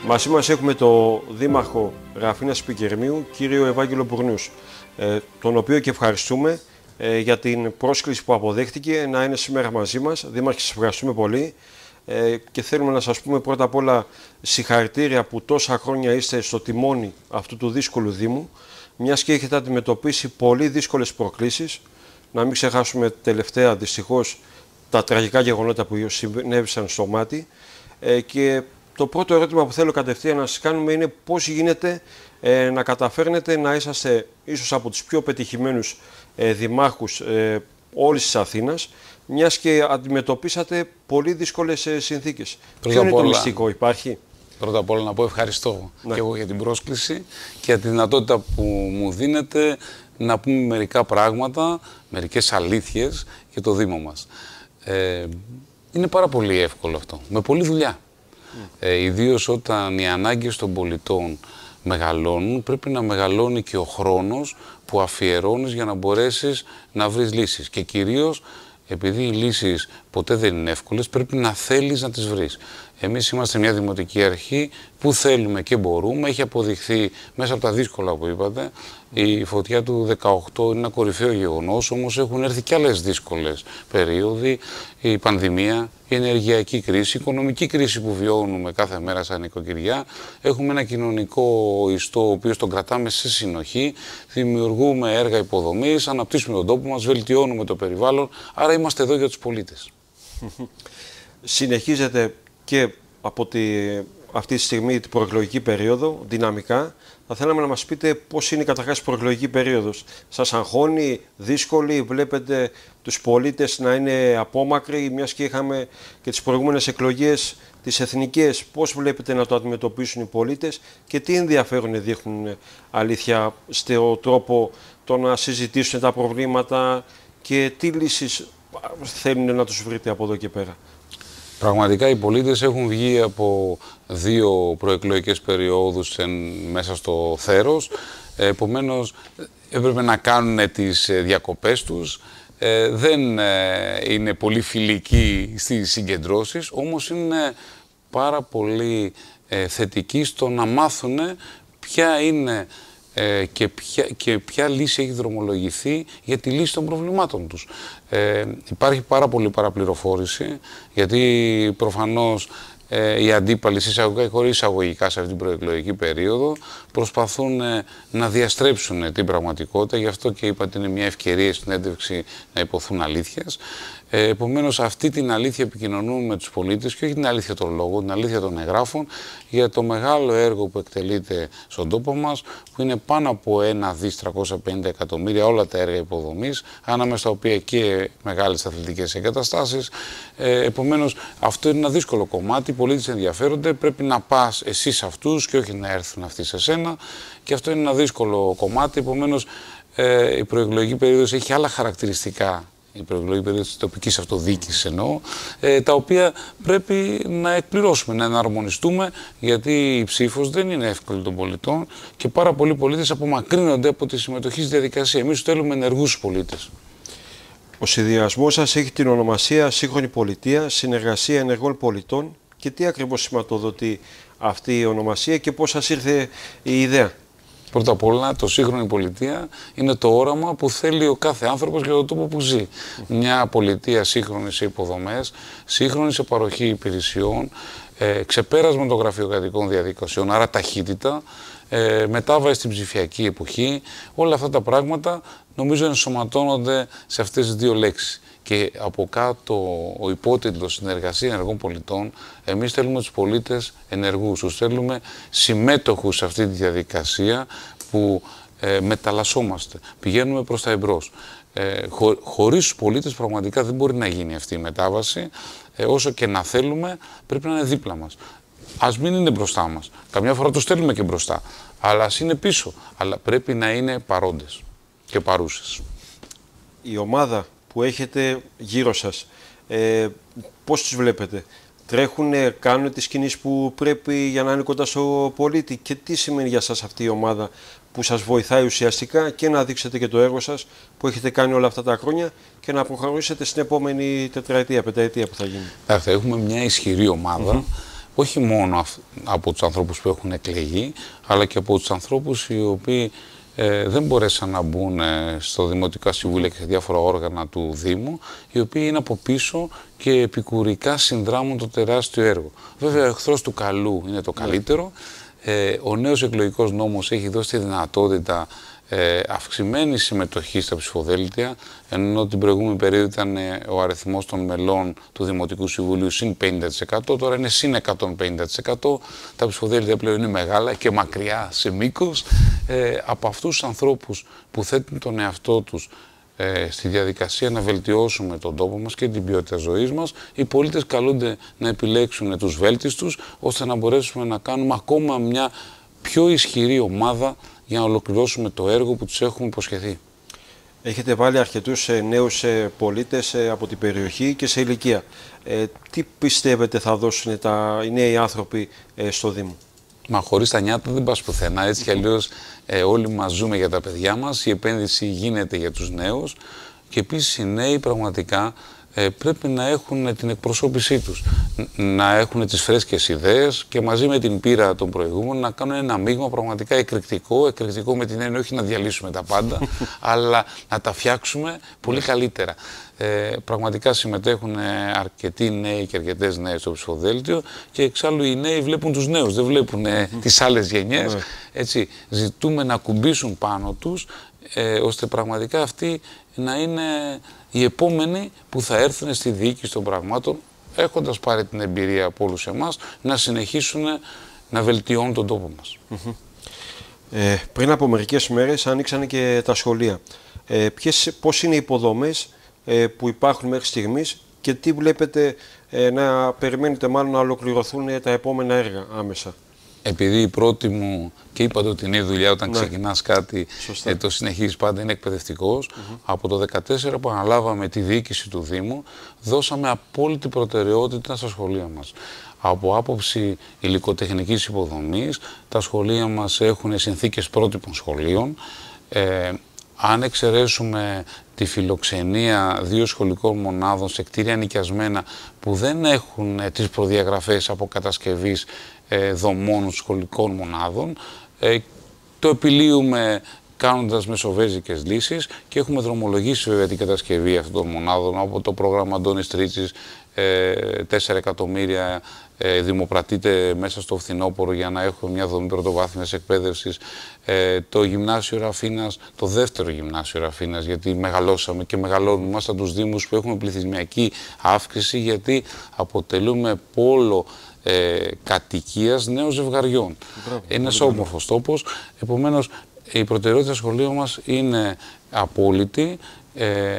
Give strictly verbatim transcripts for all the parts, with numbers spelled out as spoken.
Μαζί μας έχουμε το Δήμαρχο Ραφίνας Πικερμείου, κύριο Ευάγγελο Μπουρνούς, ε, τον οποίο και ευχαριστούμε ε, για την πρόσκληση που αποδέχτηκε να είναι σήμερα μαζί μας. Δήμαρχε, σας ευχαριστούμε πολύ ε, και θέλουμε να σας πούμε πρώτα απ' όλα συγχαρητήρια που τόσα χρόνια είστε στο τιμόνι αυτού του δύσκολου Δήμου, μιας και έχετε αντιμετωπίσει πολύ δύσκολες προκλήσεις. Να μην ξεχάσουμε τελευταία δυστυχώς τα τραγικά γεγονότα που συνέβησαν στο Μάτι ε, και το πρώτο ερώτημα που θέλω κατευθείαν να σας κάνουμε είναι πώς γίνεται ε, να καταφέρνετε να είσαστε ίσως από τους πιο πετυχημένους ε, δημάρχους ε, όλης της Αθήνας, μιας και αντιμετωπίσατε πολύ δύσκολες ε, συνθήκες. Ποιο είναι το μυστικό, υπάρχει? Πρώτα απ' όλα να πω ευχαριστώ ναι. και εγώ για την πρόσκληση και για τη δυνατότητα που μου δίνετε να πούμε μερικά πράγματα, μερικές αλήθειες για το Δήμο μας. Ε, είναι πάρα πολύ εύκολο αυτό, με πολλή δουλειά. Mm. Ε, ιδίως όταν οι ανάγκες των πολιτών μεγαλώνουν, πρέπει να μεγαλώνει και ο χρόνος που αφιερώνεις για να μπορέσεις να βρεις λύσεις. Και κυρίως, επειδή οι λύσεις ποτέ δεν είναι εύκολες, πρέπει να θέλεις να τις βρεις. Εμείς είμαστε μια δημοτική αρχή που θέλουμε και μπορούμε. Έχει αποδειχθεί μέσα από τα δύσκολα που είπατε. Η φωτιά του δεκαοκτώ είναι ένα κορυφαίο γεγονός, όμως έχουν έρθει και άλλες δύσκολες περίοδοι. Η πανδημία, η ενεργειακή κρίση, η οικονομική κρίση που βιώνουμε κάθε μέρα σαν νοικοκυριά. Έχουμε ένα κοινωνικό ιστό, ο οποίος τον κρατάμε σε συνοχή. Δημιουργούμε έργα υποδομής, αναπτύσσουμε τον τόπο μας, βελτιώνουμε το περιβάλλον. Άρα είμαστε εδώ για τους πολίτες. Συνεχίζεται και από τη, αυτή τη στιγμή την προεκλογική περίοδο, δυναμικά. Θα θέλαμε να μας πείτε πώς είναι καταρχάς η προεκλογική περίοδος. Σας αγχώνει, δύσκολη, βλέπετε τους πολίτες να είναι απόμακροι, μιας και είχαμε και τις προηγούμενες εκλογές, τις εθνικές. Πώς βλέπετε να το αντιμετωπίσουν οι πολίτες και τι ενδιαφέρον δείχνουν αλήθεια στο τρόπο το να συζητήσουν τα προβλήματα και τι λύσεις θέλουν να τους βρείτε από εδώ και πέρα? Πραγματικά οι πολίτες έχουν βγει από δύο προεκλογικές περιόδους μέσα στο θέρος. Επομένως, έπρεπε να κάνουν τις διακοπές τους. Ε, δεν είναι πολύ φιλικοί στις συγκεντρώσεις, όμως είναι πάρα πολύ ε, θετικοί στο να μάθουν ποια είναι Ε, και, ποια, και ποια λύση έχει δρομολογηθεί για τη λύση των προβλημάτων τους. Ε, υπάρχει πάρα πολύ παραπληροφόρηση, γιατί προφανώς ε, οι αντίπαλοι εισαγωγικά ή χωρίς εισαγωγικά σε αυτή την προεκλογική περίοδο προσπαθούν ε, να διαστρέψουν την πραγματικότητα. Γι' αυτό και είπα ότι είναι μια ευκαιρία στην συνέντευξη να υποθούν αλήθειες. Ε, επομένως, αυτή την αλήθεια επικοινωνούμε με τους πολίτες και όχι την αλήθεια των λόγων, την αλήθεια των εγγράφων για το μεγάλο έργο που εκτελείται στον τόπο μας, που είναι πάνω από ένα δις τριακόσια πενήντα εκατομμύρια όλα τα έργα υποδομής, ανάμεσα στα οποία και μεγάλες αθλητικές εγκαταστάσεις. Ε, επομένως, αυτό είναι ένα δύσκολο κομμάτι. Οι πολίτες ενδιαφέρονται, πρέπει να πας εσύ σε αυτούς και όχι να έρθουν αυτοί σε σένα. Και αυτό είναι ένα δύσκολο κομμάτι. Επομένως, ε, η προεκλογική περίοδος έχει άλλα χαρακτηριστικά. Η προεκλογική περίοδος της τοπικής αυτοδιοίκησης εννοώ, ε, τα οποία πρέπει να εκπληρώσουμε, να εναρμονιστούμε, γιατί η ψήφος δεν είναι εύκολη των πολιτών και πάρα πολλοί πολίτες απομακρύνονται από τη συμμετοχή στη διαδικασία. Εμείς θέλουμε ενεργούς πολίτες. Ο συνδυασμός σας έχει την ονομασία Σύγχρονη Πολιτεία, Συνεργασία Ενεργών Πολιτών. Και τι ακριβώς σηματοδοτεί αυτή η ονομασία και πώς σας ήρθε η ιδέα? Πρώτα απ' όλα, το σύγχρονη πολιτεία είναι το όραμα που θέλει ο κάθε άνθρωπος για τον τόπο που ζει. Μια πολιτεία σύγχρονη σε υποδομές, σύγχρονη σε παροχή υπηρεσιών, ε, ξεπέρασμα των γραφειοκρατικών διαδικασιών, άρα ταχύτητα, ε, μετάβαση στην ψηφιακή εποχή. Όλα αυτά τα πράγματα νομίζω ενσωματώνονται σε αυτές τις δύο λέξεις. Και από κάτω ο υπότιτλος Συνεργασία Ενεργών Πολιτών, εμείς θέλουμε τους πολίτες ενεργούς, τους θέλουμε συμμέτοχους σε αυτή τη διαδικασία που ε, μεταλλασσόμαστε, πηγαίνουμε προς τα εμπρός. Ε, χω, χωρίς τους πολίτες πραγματικά δεν μπορεί να γίνει αυτή η μετάβαση, ε, όσο και να θέλουμε πρέπει να είναι δίπλα μας. Ας μην είναι μπροστά μας, καμιά φορά τους στέλνουμε και μπροστά, αλλά ας είναι πίσω, αλλά πρέπει να είναι παρόντες και παρούσες. Η ομάδα που έχετε γύρω σας, ε, πώς τους βλέπετε? Τρέχουνε, κάνουν τις κινήσεις που πρέπει για να είναι κοντά στο πολίτη και τι σημαίνει για σας αυτή η ομάδα που σας βοηθάει ουσιαστικά και να δείξετε και το έργο σας που έχετε κάνει όλα αυτά τα χρόνια και να προχωρήσετε στην επόμενη τετραετία, πενταετία που θα γίνει? Έχουμε μια ισχυρή ομάδα, mm-hmm. όχι μόνο από τους ανθρώπους που έχουν εκλεγεί, αλλά και από τους ανθρώπους οι οποίοι ε, δεν μπορέσαν να μπουν στο Δημοτικά Συμβούλια και σε διάφορα όργανα του Δήμου, οι οποίοι είναι από πίσω και επικουρικά συνδράμουν το τεράστιο έργο. Βέβαια, ο εχθρός του καλού είναι το καλύτερο. Ε, ο νέος εκλογικός νόμος έχει δώσει τη δυνατότητα ε, αυξημένη συμμετοχή στα ψηφοδέλτια, ενώ την προηγούμενη περίοδο ήταν ε, ο αριθμός των μελών του Δημοτικού Συμβουλίου συν πενήντα τοις εκατό, τώρα είναι συν εκατόν πενήντα τοις εκατό. Τα ψηφοδέλτια πλέον είναι μεγάλα και μακριά σε μήκος. Ε, από αυτούς τους ανθρώπους που θέτουν τον εαυτό τους ε, στη διαδικασία να βελτιώσουμε τον τόπο μας και την ποιότητα ζωής μας, οι πολίτες καλούνται να επιλέξουν τους βέλτιστους, ώστε να μπορέσουμε να κάνουμε ακόμα μια πιο ισχυρή ομάδα για να ολοκληρώσουμε το έργο που τους έχουμε υποσχεθεί. Έχετε βάλει αρκετούς ε, νέους ε, πολίτες ε, από την περιοχή και σε ηλικία. Ε, τι πιστεύετε θα δώσουν τα, οι νέοι άνθρωποι ε, στο Δήμο? Μα χωρίς τα νιάτα δεν πας πουθενά. Έτσι κι αλλιώς ε, όλοι μας ζούμε για τα παιδιά μας, η επένδυση γίνεται για τους νέους και επίσης οι νέοι πραγματικά ε, πρέπει να έχουν την εκπροσώπησή τους, να έχουν τις φρέσκες ιδέες και μαζί με την πείρα των προηγούμενων να κάνουν ένα μείγμα πραγματικά εκρηκτικό, εκρηκτικό με την έννοια όχι να διαλύσουμε τα πάντα, αλλά να τα φτιάξουμε πολύ καλύτερα. Ε, πραγματικά συμμετέχουν αρκετοί νέοι και αρκετές νέες στο ψηφοδέλτιο και εξάλλου οι νέοι βλέπουν τους νέους, δεν βλέπουν ε, τις άλλες γενιές. Έτσι, ζητούμε να κουμπίσουν πάνω τους, ε, ώστε πραγματικά αυτοί να είναι οι επόμενοι που θα έρθουν στη διοίκηση των πραγμάτων, έχοντας πάρει την εμπειρία από όλους εμάς, να συνεχίσουν να βελτιώνουν τον τόπο μας. Mm-hmm. ε, πριν από μερικές μέρες ανοίξανε και τα σχολεία. Ε, ποιες, πώς είναι οι υποδομές ε, που υπάρχουν μέχρι στιγμής και τι βλέπετε ε, να περιμένετε μάλλον να ολοκληρωθούν τα επόμενα έργα άμεσα? Επειδή η πρώτη μου, και είπατε ότι είναι η δουλειά όταν ναι. ξεκινάς κάτι, ε, το συνεχίζεις πάντα, είναι εκπαιδευτικός. Mm-hmm. Από το δύο χιλιάδες δεκατέσσερα που αναλάβαμε τη διοίκηση του Δήμου, δώσαμε απόλυτη προτεραιότητα στα σχολεία μας. Από άποψη υλικοτεχνικής υποδομής, τα σχολεία μας έχουν συνθήκες πρότυπων σχολείων. Ε, αν εξαιρέσουμε τη φιλοξενία δύο σχολικών μονάδων σε κτίρια νοικιασμένα που δεν έχουν ε, τις προδιαγραφές αποκατασκευής ε, δομών σχολικών μονάδων, ε, το επιλύουμε κάνοντας μεσοβέζικες λύσεις και έχουμε δρομολογήσει βέβαια την κατασκευή αυτών των μονάδων από το πρόγραμμα Αντώνης Τρίτσης, ε, τέσσερα εκατομμύρια ε, δημοπρατείται μέσα στο φθινόπωρο για να έχουμε μια δομή πρωτοβάθμιας εκπαίδευσης, ε, το γυμνάσιο Ραφίνας, το δεύτερο γυμνάσιο Ραφίνας, γιατί μεγαλώσαμε και μεγαλώνουμε μέσα τους Δήμους που έχουμε πληθυσμιακή αύξηση, γιατί αποτελούμε πόλο ε, κατοικίας νέων ζευγαριών. Μπράβο, είναι ένας όμορφος τόπος, επομένως η προτεραιότητα σχολείου μας είναι απόλυτη. Ε,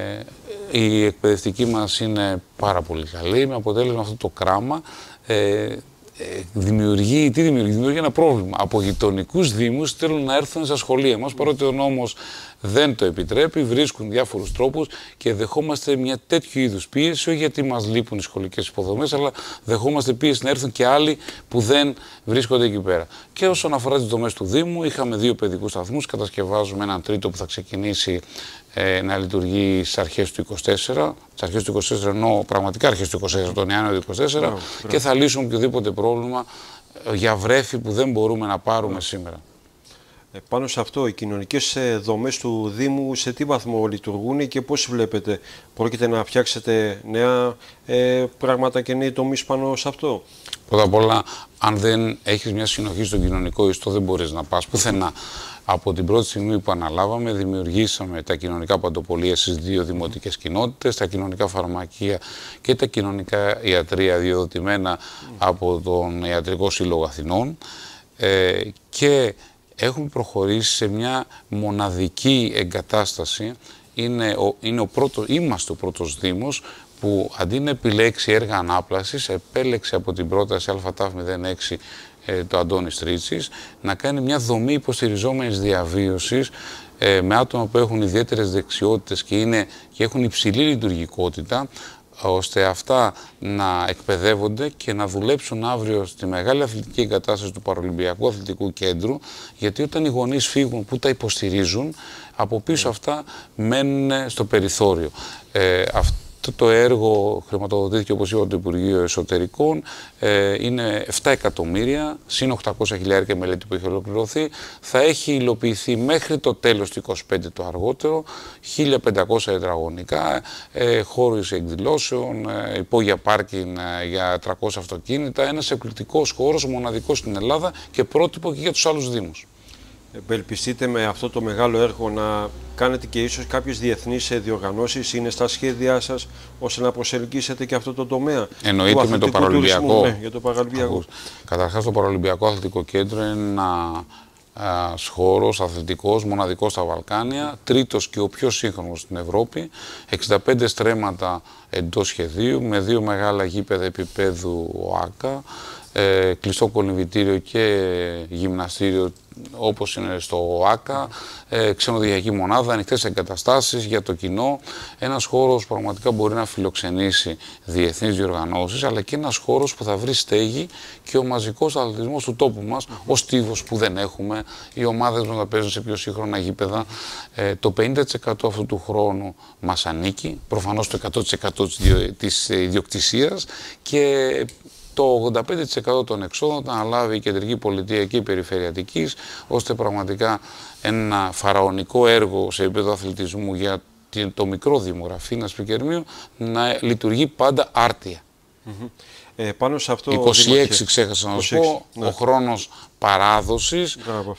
η εκπαιδευτική μας είναι πάρα πολύ καλή, με αποτέλεσμα αυτό το κράμα ε, ε, δημιουργεί, τι δημιουργεί, δημιουργεί ένα πρόβλημα. Από γειτονικούς δήμους θέλουν να έρθουν στα σχολεία μας, παρότι ο νόμος δεν το επιτρέπει, βρίσκουν διάφορους τρόπους και δεχόμαστε μια τέτοιου είδους πίεση, όχι γιατί μας λείπουν οι σχολικές υποδομές, αλλά δεχόμαστε πίεση να έρθουν και άλλοι που δεν βρίσκονται εκεί πέρα. Και όσον αφορά τις δομές του Δήμου, είχαμε δύο παιδικούς σταθμούς, κατασκευάζουμε έναν τρίτο που θα ξεκινήσει ε, να λειτουργεί στις αρχές του είκοσι τέσσερα, στις αρχές του είκοσι τέσσερα εννοώ πραγματικά αρχές του είκοσι τέσσερα, τον Ιανουάριο του είκοσι τέσσερα, yeah, και θα λύσουμε οποιοδήποτε πρόβλημα για βρέφη που δεν μπορούμε να πάρουμε yeah. σήμερα. Ε, πάνω σε αυτό, οι κοινωνικές δομές του Δήμου σε τι βαθμό λειτουργούν και πώς βλέπετε, πρόκειται να φτιάξετε νέα ε, πράγματα και νέοι τομείς πάνω σε αυτό? Πρώτα απ' όλα, αν δεν έχεις μια συνοχή στον κοινωνικό ιστό, δεν μπορείς να πας πουθενά. Από την πρώτη στιγμή που αναλάβαμε, δημιουργήσαμε τα κοινωνικά παντοπολία στις δύο δημοτικές κοινότητες, τα κοινωνικά φαρμακεία και τα κοινωνικά ιατρεία διοδοτημένα mm. από τον Ιατρικό Σύλλογο Αθηνών ε, και έχουμε προχωρήσει σε μια μοναδική εγκατάσταση. Είναι ο, είναι ο πρώτο, είμαστε ο πρώτος Δήμος που αντί να επιλέξει έργα ανάπλασης, επέλεξε από την πρόταση ΑΤΑΦ μηδέν έξι ε, το Αντώνης Τρίτσης να κάνει μια δομή υποστηριζόμενης διαβίωσης ε, με άτομα που έχουν ιδιαίτερες δεξιότητες και, είναι, και έχουν υψηλή λειτουργικότητα, ώστε αυτά να εκπαιδεύονται και να δουλέψουν αύριο στη μεγάλη αθλητική εγκατάσταση του Παραολυμπιακού Αθλητικού Κέντρου, γιατί όταν οι γονείς φύγουν που τα υποστηρίζουν, από πίσω αυτά μένουν στο περιθώριο. Ε, αυτό Αυτό το έργο χρηματοδοτήθηκε, όπως είπα, από το Υπουργείο Εσωτερικών. Ε, είναι επτά εκατομμύρια, συν οκτακόσια χιλιάρικα μελέτη που έχει ολοκληρωθεί. Θα έχει υλοποιηθεί μέχρι το τέλος του είκοσι πέντε το αργότερο, χίλια πεντακόσια τετραγωνικά, ε, χώρους εκδηλώσεων, ε, υπόγεια πάρκινγκ ε, για τριακόσια αυτοκίνητα. Ένας εκπληκτικός χώρος, μοναδικός στην Ελλάδα και πρότυπο και για τους άλλους δήμους. Ευελπιστείτε με αυτό το μεγάλο έργο να κάνετε και ίσως κάποιες διεθνείς διοργανώσεις, είναι στα σχέδιά σας, ώστε να προσελκύσετε και αυτό το τομέα? Εννοείται με το Παραολυμπιακό. Ναι, για το Παραολυμπιακό. Καταρχάς, το Παραολυμπιακό Αθλητικό Κέντρο είναι ένα χώρος αθλητικός, μοναδικός στα Βαλκάνια, τρίτος και ο πιο σύγχρονος στην Ευρώπη, εξήντα πέντε στρέμματα εντός σχεδίου, με δύο μεγάλα γήπεδα επίπεδου ΟΑΚΑ, ε, κλειστό κολυμβητήριο και γυμναστήριο όπως είναι στο ΟΑΚΑ, ε, ξενοδοχειακή μονάδα, ανοιχτές εγκαταστάσεις για το κοινό. Ένας χώρος πραγματικά μπορεί να φιλοξενήσει διεθνείς διοργανώσεις, αλλά και ένας χώρος που θα βρει στέγη και ο μαζικός αθλητισμός του τόπου μας, mm-hmm. ο στίβος που δεν έχουμε, οι ομάδες μας να παίζουν σε πιο σύγχρονα γήπεδα. Ε, το πενήντα τοις εκατό αυτού του χρόνου μας ανήκει, προφανώς το εκατό τοις εκατό της ιδιοκτησίας, και το ογδόντα πέντε τοις εκατό των εξόδων θα αναλάβει η κεντρική πολιτεία και η περιφερειατικής, ώστε πραγματικά ένα φαραωνικό έργο σε επίπεδο αθλητισμού για το μικρό Δήμο Ραφίνας Πικερμείου να λειτουργεί πάντα άρτια. Mm-hmm. ε, πάνω σε αυτό είκοσι έξι ξέχασα να σου πω, ναι. Ο χρόνος παράδοσης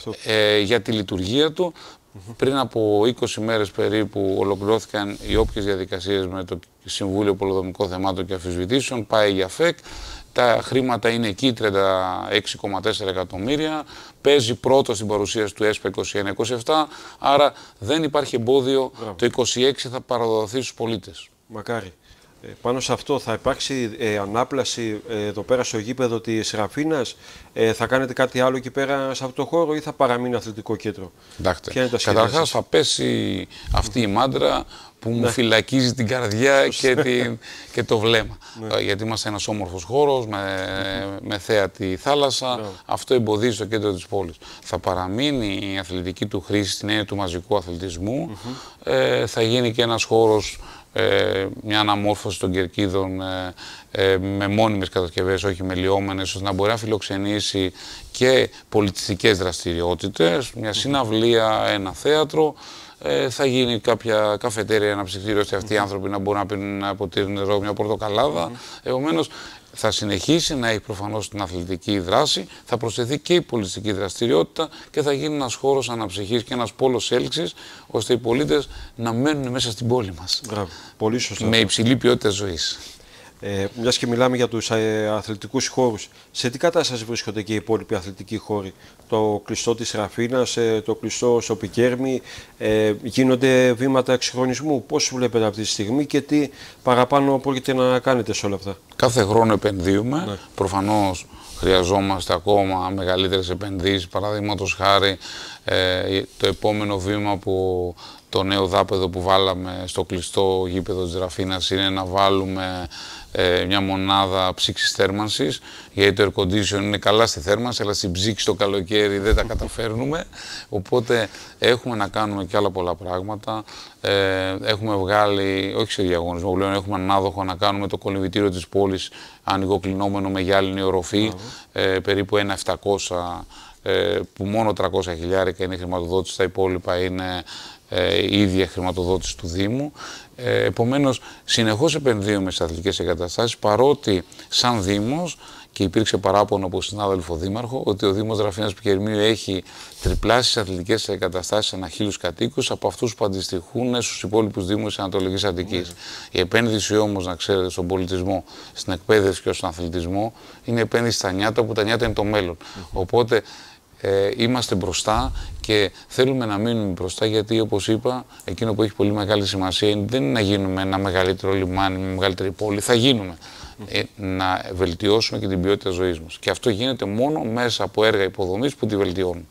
ε, για τη λειτουργία του. Mm-hmm. Πριν από είκοσι μέρες περίπου ολοκληρώθηκαν οι όποιες διαδικασίες με το Συμβούλιο Πολεοδομικών Θεμάτων και Αμφισβητήσεων, πάει για ΦΕΚ. Τα χρήματα είναι εκεί, τριάντα έξι κόμμα τέσσερα εκατομμύρια. Παίζει πρώτο στην παρουσίαση του ΕΣΠΑ είκοσι ένα είκοσι επτά, άρα δεν υπάρχει εμπόδιο. Μπράβο. Το είκοσι έξι θα παραδοθεί στους πολίτες. Μακάρι. Ε, πάνω σε αυτό θα υπάρξει ε, ανάπλαση ε, εδώ πέρα στο γήπεδο της Ραφίνας, ε, θα κάνετε κάτι άλλο εκεί πέρα σε αυτό το χώρο ή θα παραμείνει αθλητικό κέντρο? Κοιτάξτε, καταρχάς θα πέσει αυτή η μάντρα που μου ναι. φυλακίζει την καρδιά και, την, και το βλέμμα. Ναι. Γιατί είμαστε ένας όμορφος χώρος με, με θέατη θάλασσα. Ναι. Αυτό εμποδίζει το κέντρο της πόλης. Θα παραμείνει η αθλητική του χρήση στην έννοια του μαζικού αθλητισμού. Mm-hmm. ε, θα γίνει και ένας χώρος, ε, μια αναμόρφωση των κερκίδων ε, ε, με μόνιμες κατασκευές, όχι με λιώμενες, ώστε να μπορεί να φιλοξενήσει και πολιτιστικές δραστηριότητες, μια συναυλία, ένα θέατρο. Ε, θα γίνει κάποια καφετέρια, ένα ψυχτήριο, ώστε αυτοί mm-hmm. οι άνθρωποι να μπορούν να πίνουν ένα ποτήρι νερό, μια πορτοκαλάδα. Mm-hmm. Επομένως, θα συνεχίσει να έχει προφανώς την αθλητική δράση, θα προσθεθεί και η πολιτιστική δραστηριότητα και θα γίνει ένας χώρος αναψυχής και ένας πόλος έλξης, ώστε οι πολίτες να μένουν μέσα στην πόλη μας. Μπράβο. Πολύ σωστά. Με υψηλή ποιότητα ζωής. Ε, μιας και μιλάμε για τους ε, αθλητικούς χώρους, σε τι κατάσταση βρίσκονται και οι υπόλοιποι αθλητικοί χώροι? Το κλειστό της Ραφίνας, ε, το κλειστό στο Πικέρμι, ε, γίνονται βήματα εξυγχρονισμού? Πώς βλέπετε αυτή τη στιγμή και τι παραπάνω πρόκειται να κάνετε σε όλα αυτά? Κάθε χρόνο επενδύουμε. Ναι. Προφανώς χρειαζόμαστε ακόμα μεγαλύτερες επενδύσεις. Παραδείγματος χάρη, ε, το επόμενο βήμα που το νέο δάπεδο που βάλαμε στο κλειστό γήπεδο της Ραφίνας είναι να βάλουμε ε, μια μονάδα ψήξης θέρμανσης, γιατί το air condition είναι καλά στη θέρμανση, αλλά στην ψήξη το καλοκαίρι δεν τα καταφέρνουμε. Οπότε έχουμε να κάνουμε και άλλα πολλά πράγματα. Ε, έχουμε βγάλει, όχι σε διαγωνισμό πλέον, έχουμε ανάδοχο να κάνουμε το κολυμβητήριο της πόλης ανοιγοκλεινόμενο με γυάλινη οροφή, ε, περίπου ένα επτακόσια, ε, που μόνο τριακόσια χιλιάρικα είναι η χρηματοδότηση, τα υπόλοιπα είναι Ε, η ίδια χρηματοδότηση του Δήμου. Ε, επομένως, συνεχώς επενδύουμε στις αθλητικές εγκαταστάσεις, παρότι σαν Δήμος, και υπήρξε παράπονο από συνάδελφο Δήμαρχο, ότι ο Δήμος Ραφίνας Πικερμείου έχει τριπλάσεις αθλητικές εγκαταστάσεις ανά χίλιους κατοίκους από αυτούς που αντιστοιχούν στους υπόλοιπους Δήμους της Ανατολικής Αττικής. Mm. Η επένδυση όμως, να ξέρετε, στον πολιτισμό, στην εκπαίδευση και στον αθλητισμό, είναι επένδυση στα νιάτα, που τα νιάτα είναι το μέλλον. Mm-hmm. Οπότε, Ε, είμαστε μπροστά και θέλουμε να μείνουμε μπροστά, γιατί, όπως είπα, εκείνο που έχει πολύ μεγάλη σημασία δεν είναι να γίνουμε ένα μεγαλύτερο λιμάνι, μια μεγαλύτερη πόλη. Θα γίνουμε. Ε, να βελτιώσουμε και την ποιότητα ζωής μας. Και αυτό γίνεται μόνο μέσα από έργα υποδομής που τη βελτιώνουν.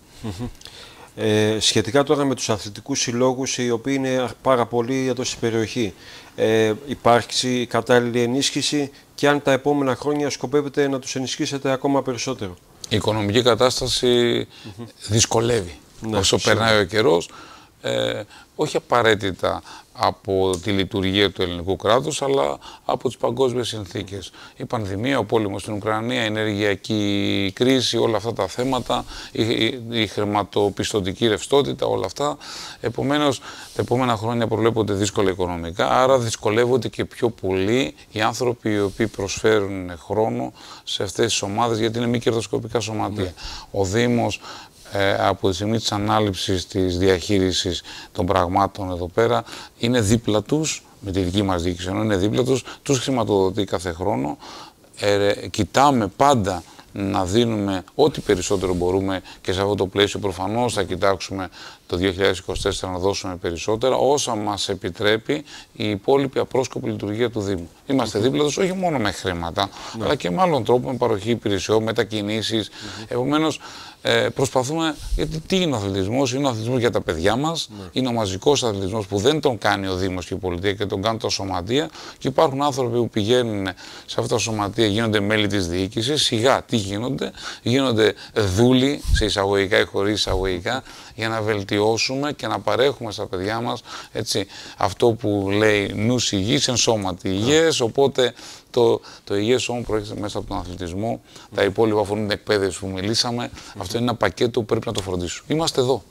Ε, σχετικά τώρα με τους αθλητικούς συλλόγους, οι οποίοι είναι πάρα πολλοί εδώ στην περιοχή, ε, υπάρχει κατάλληλη ενίσχυση και αν τα επόμενα χρόνια σκοπεύετε να τους ενισχύσετε ακόμα περισσότερο? Η οικονομική κατάσταση mm-hmm. δυσκολεύει. Ναι, όσο περνάει ο καιρός, ε, όχι απαραίτητα από τη λειτουργία του ελληνικού κράτους, αλλά από τις παγκόσμιες συνθήκες. Η πανδημία, ο πόλεμος στην Ουκρανία, η ενεργειακή κρίση, όλα αυτά τα θέματα, η, η, η χρηματοπιστωτική ρευστότητα, όλα αυτά. Επομένως, τα επόμενα χρόνια προβλέπονται δύσκολα οικονομικά, άρα δυσκολεύονται και πιο πολύ οι άνθρωποι οι οποίοι προσφέρουν χρόνο σε αυτές τις ομάδες, γιατί είναι μη κερδοσκοπικά σωματεία. Ναι. Ο Δήμος, Ε, από τη στιγμή της ανάληψης της διαχείρισης των πραγμάτων εδώ πέρα, είναι δίπλα τους, με τη δική μας διοίκηση, ενώ είναι δίπλα τους, τους χρηματοδοτεί κάθε χρόνο. Ε, κοιτάμε πάντα να δίνουμε ό,τι περισσότερο μπορούμε και σε αυτό το πλαίσιο προφανώς θα κοιτάξουμε το δύο χιλιάδες είκοσι τέσσερα να δώσουμε περισσότερα, όσα μας επιτρέπει η υπόλοιπη απρόσκοπη λειτουργία του Δήμου. Είμαστε mm-hmm. δίπλα τους όχι μόνο με χρήματα, mm-hmm. αλλά και με άλλων τρόπων, με παροχή υπηρεσιών, μετακινήσεις. Mm-hmm. Επομένως, ε, προσπαθούμε, γιατί τι είναι ο αθλητισμός? Είναι ο αθλητισμός για τα παιδιά μας, mm-hmm. είναι ο μαζικός αθλητισμός που δεν τον κάνει ο Δήμος και η πολιτεία και τον κάνουν τα σωματεία, και υπάρχουν άνθρωποι που πηγαίνουν σε αυτά τα σωματεία, γίνονται μέλη της διοίκησης, σιγά τι γίνονται, γίνονται δούλοι, σε εισαγωγικά ή χωρίς εισαγωγικά, για να βελτιώσουμε και να παρέχουμε στα παιδιά μας, έτσι, αυτό που λέει νους υγιής εν σώματι υγιές, οπότε το, το υγιές σώμα προέρχεται μέσα από τον αθλητισμό, mm. τα υπόλοιπα αφορούν την εκπαίδευση που μιλήσαμε, mm. αυτό είναι ένα πακέτο που πρέπει να το φροντίσουμε. Είμαστε εδώ.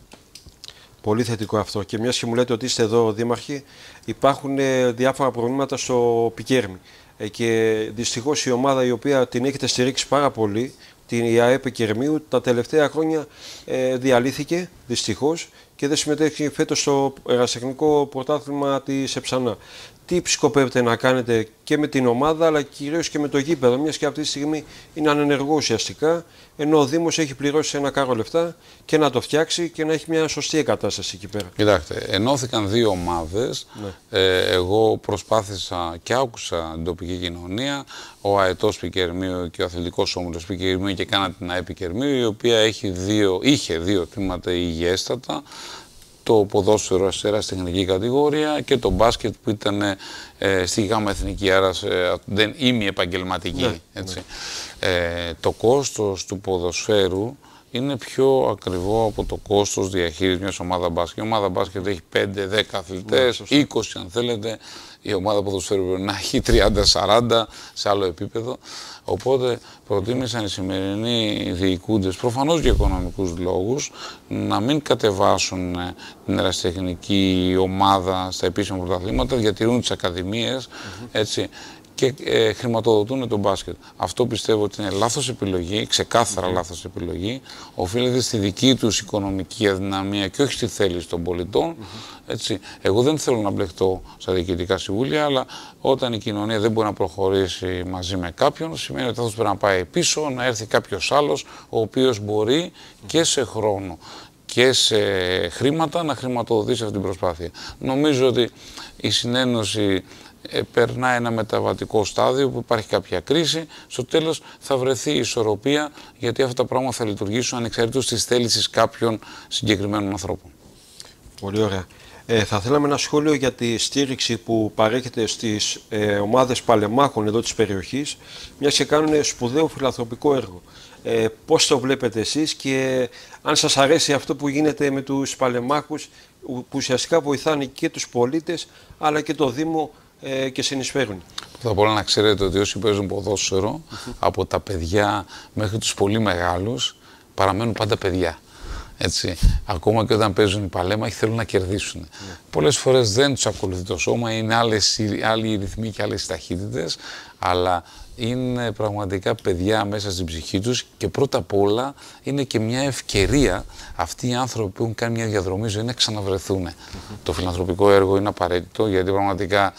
Πολύ θετικό αυτό, και μιας και μου λέτε ότι είστε εδώ δήμαρχοι, υπάρχουν ε, διάφορα προβλήματα στο Πικέρμι ε, και δυστυχώς η ομάδα η οποία την έχετε στηρίξει πάρα πολύ, την ΑΕΠ Πικερμίου, τα τελευταία χρόνια ε, διαλύθηκε δυστυχώς και δεν συμμετέχει φέτος στο ερασιτεχνικό πρωτάθλημα της Εψανά. Τι σκοπεύετε να κάνετε και με την ομάδα, αλλά κυρίως και με το γήπεδο, μιας και αυτή τη στιγμή είναι ανενεργό ουσιαστικά, ενώ ο Δήμος έχει πληρώσει ένα κάρο λεφτά και να το φτιάξει και να έχει μια σωστή εγκατάσταση εκεί πέρα? Κοιτάξτε, ενώθηκαν δύο ομάδες. Ναι. Ε, εγώ προσπάθησα και άκουσα την τοπική κοινωνία, ο ΑΕΤΟΣ Πικερμίου και ο Αθλητικός Όμιλος Πικερμίου, και κάνα την ΑΕΠ Πικερμίου, η οποία έχει δύο, είχε δύο τμήματα υγιέστατα. Το ποδόσφαιρο σε ερασιτεχνική κατηγορία και το μπάσκετ που ήταν ε, στη γάμα εθνική, άρα ε, δεν είμαι επαγγελματική. Ναι, έτσι. Ναι. Ε, το κόστος του ποδοσφαίρου είναι πιο ακριβό από το κόστος διαχείρισης μιας ομάδας μπάσκετ. Η ομάδα μπάσκετ έχει πέντε δέκα αθλητές, ναι, είκοσι αν θέλετε. Η ομάδα ποδοσφαίρου πρέπει να έχει τριάντα σαράντα σε άλλο επίπεδο. Οπότε προτίμησαν οι σημερινοί διοικούντες, προφανώς για οικονομικούς λόγους, να μην κατεβάσουν την ερασιτεχνική ομάδα στα επίσημα πρωταθλήματα, διατηρούν τις ακαδημίες, mm-hmm. έτσι, και ε, χρηματοδοτούν τον μπάσκετ. Αυτό πιστεύω ότι είναι λάθος επιλογή, ξεκάθαρα mm-hmm. λάθος επιλογή. Οφείλεται στη δική τους οικονομική αδυναμία και όχι στη θέληση των πολιτών. Mm-hmm. Έτσι. Εγώ δεν θέλω να μπλεχτώ στα διοικητικά συμβούλια, αλλά όταν η κοινωνία δεν μπορεί να προχωρήσει μαζί με κάποιον, σημαίνει ότι θα πρέπει να πάει πίσω, να έρθει κάποιος άλλος, ο οποίος μπορεί mm-hmm. και σε χρόνο και σε χρήματα να χρηματοδοτήσει αυτή την προσπάθεια. Νομίζω ότι η συνένωση Ε, περνά ένα μεταβατικό στάδιο που υπάρχει κάποια κρίση. Στο τέλος θα βρεθεί η ισορροπία, γιατί αυτά τα πράγματα θα λειτουργήσουν ανεξαρτήτως της θέλησης κάποιων συγκεκριμένων ανθρώπων. Πολύ ωραία. Ε, θα θέλαμε ένα σχόλιο για τη στήριξη που παρέχεται στις ε, ομάδες παλεμάχων εδώ της περιοχής, μιας και κάνουν σπουδαίο φιλανθρωπικό έργο. Ε, πώς το βλέπετε εσείς και αν σας αρέσει αυτό που γίνεται με τους παλεμάχους, που ουσιαστικά βοηθάνε και τους πολίτες αλλά και το Δήμο ε, και συνεισφέρουν? Θα πω να ξέρετε ότι όσοι παίζουν ποδόσφαιρο, από τα παιδιά μέχρι τους πολύ μεγάλους, παραμένουν πάντα παιδιά. Έτσι. Ακόμα και όταν παίζουν οι παλέμαχοι θέλουν να κερδίσουν. Yeah. Πολλές φορές δεν τους ακολουθεί το σώμα, είναι άλλες, άλλοι ρυθμοί και άλλες ταχύτητες, αλλά είναι πραγματικά παιδιά μέσα στην ψυχή τους και πρώτα απ' όλα είναι και μια ευκαιρία αυτοί οι άνθρωποι που έχουν κάνει μια διαδρομή ζωή να ξαναβρεθούν. Mm-hmm. Το φιλανθρωπικό έργο είναι απαραίτητο, γιατί πραγματικά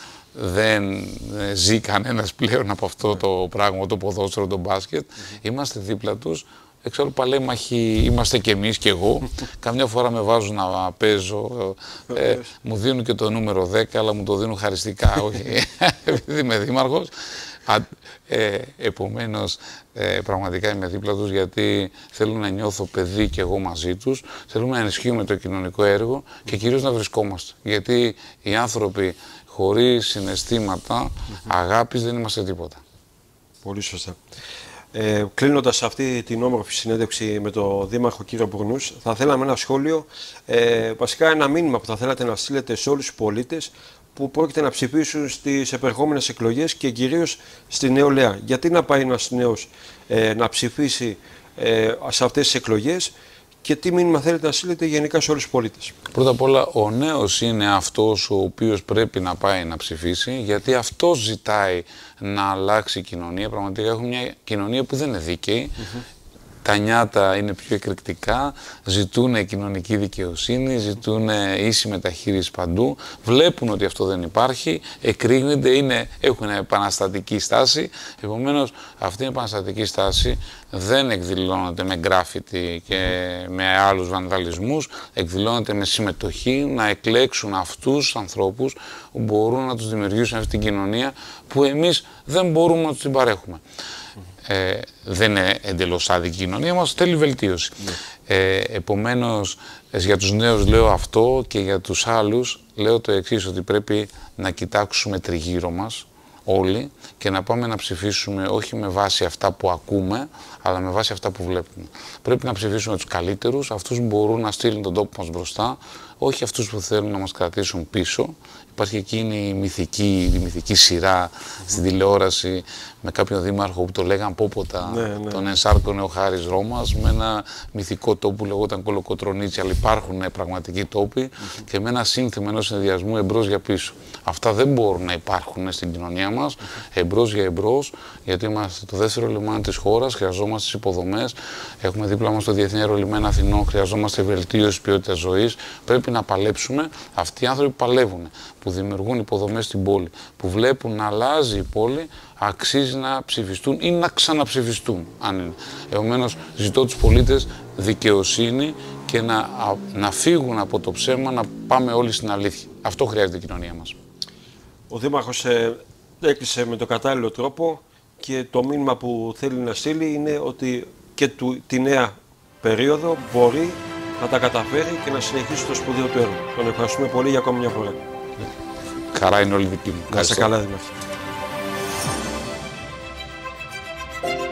δεν ζει κανένας πλέον από αυτό το πράγμα, το ποδόσφαιρο, το μπάσκετ. Mm-hmm. Είμαστε δίπλα τους. Εξάλλου παλέμαχοι είμαστε και εμείς και εγώ. Καμιά φορά με βάζουν να παίζω, ε, μου δίνουν και το νούμερο δέκα, αλλά μου το δίνουν χαριστικά, όχι επειδή είμαι δήμαρχος. Ε, επομένως, ε, πραγματικά είμαι δίπλα τους, γιατί θέλω να νιώθω παιδί και εγώ μαζί τους. Θέλουμε να ενισχύουμε το κοινωνικό έργο και κυρίως να βρισκόμαστε. Γιατί οι άνθρωποι χωρίς συναισθήματα αγάπης δεν είμαστε τίποτα. Πολύ σωστά. Ε, κλείνοντας αυτή την όμορφη συνέντευξη με τον Δήμαρχο κύριο Μπουρνούς, θα θέλαμε ένα σχόλιο, ε, βασικά ένα μήνυμα που θα θέλατε να στείλετε σε όλους τους πολίτες που πρόκειται να ψηφίσουν στις επερχόμενες εκλογές και κυρίως στη νεολαία. Γιατί να πάει ένας νέος ε, να ψηφίσει ε, σε αυτές τις εκλογές και τι μήνυμα θέλετε να στείλετε γενικά σε όλους τους πολίτες? Πρώτα απ' όλα, ο νέος είναι αυτός ο οποίος πρέπει να πάει να ψηφίσει, γιατί αυτός ζητάει να αλλάξει η κοινωνία. Πραγματικά έχουμε μια κοινωνία που δεν είναι δίκαιη. Mm-hmm. Τα νιάτα είναι πιο εκρηκτικά, ζητούν κοινωνική δικαιοσύνη, ζητούν ίση μεταχείριση παντού, βλέπουν ότι αυτό δεν υπάρχει, εκρήγνεται, είναι, έχουν επαναστατική στάση. Επομένως, αυτή η επαναστατική στάση δεν εκδηλώνεται με γκράφιτι και με άλλους βανδαλισμούς, εκδηλώνεται με συμμετοχή, να εκλέξουν αυτούς τους ανθρώπους που μπορούν να τους δημιουργήσουν αυτή την κοινωνία που εμείς δεν μπορούμε να τους την παρέχουμε. Ε, δεν είναι εντελώς άδικη η κοινωνία μας, θέλει βελτίωση. Yeah. Ε, επομένως, για τους νέους λέω αυτό και για τους άλλους λέω το εξής, ότι πρέπει να κοιτάξουμε τριγύρω μας όλοι και να πάμε να ψηφίσουμε όχι με βάση αυτά που ακούμε, αλλά με βάση αυτά που βλέπουμε. Πρέπει να ψηφίσουμε τους καλύτερους, αυτούς που μπορούν να στείλουν τον τόπο μας μπροστά, όχι αυτούς που θέλουν να μας κρατήσουν πίσω. Υπάρχει εκείνη η μυθική, η μυθική σειρά mm-hmm. στην τηλεόραση με κάποιον δήμαρχο που το λέγαν πόποτα, ναι, ναι. τον ενσάρκωνε ο Χάρης Ρώμας, με ένα μυθικό τόπο που λεγόταν Κολοκοτρονίτσι, αλλά υπάρχουν πραγματικοί τόποι mm-hmm. και με ένα σύνθημα ενός συνδυασμού εμπρός για πίσω. Αυτά δεν μπορούν να υπάρχουν στην κοινωνία μας, mm-hmm. εμπρός για εμπρός, γιατί είμαστε το δεύτερο λιμάνι της χώρας, χρειαζόμαστε τις υποδομές, έχουμε δίπλα μας το Διεθνή Αερολιμένα Αθηνών, χρειαζόμαστε βελτίωση ποιότητας ζωής. Πρέπει να παλέψουμε. Αυτοί οι άνθρωποι παλεύουν, που δημιουργούν υποδομές στην πόλη, που βλέπουν να αλλάζει η πόλη, αξίζει να ψηφιστούν ή να ξαναψηφιστούν. Επομένως, ζητώ τους πολίτες δικαιοσύνη και να, να φύγουν από το ψέμα, να πάμε όλοι στην αλήθεια. Αυτό χρειάζεται η κοινωνία μας. Ο Δήμαρχος ε, έκλεισε με τον κατάλληλο τρόπο και το μήνυμα που θέλει να στείλει είναι ότι και του, τη νέα περίοδο μπορεί να τα καταφέρει και να συνεχίσει το σπουδαίο του έργο. Τον ευχαριστούμε πολύ για ακόμη μια φορά. Χαρά είναι όλη δική μου. Να είστε καλά, Δήμαρχε.